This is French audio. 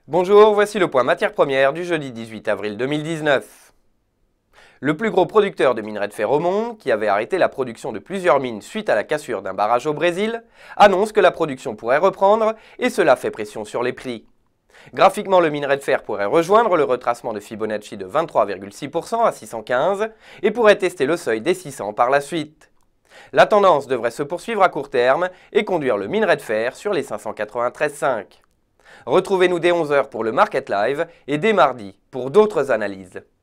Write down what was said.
Bonjour, voici le point matières premières du jeudi 18 avril 2019. Le plus gros producteur de minerais de fer au monde, qui avait arrêté la production de plusieurs mines suite à la cassure d'un barrage au Brésil, annonce que la production pourrait reprendre et cela fait pression sur les prix. Graphiquement, le minerai de fer pourrait rejoindre le retracement de Fibonacci de 23,6% à 615 et pourrait tester le seuil des 600 par la suite. La tendance devrait se poursuivre à court terme et conduire le minerai de fer sur les 593,5. Retrouvez-nous dès 11 h pour le Market Live et dès mardi pour d'autres analyses.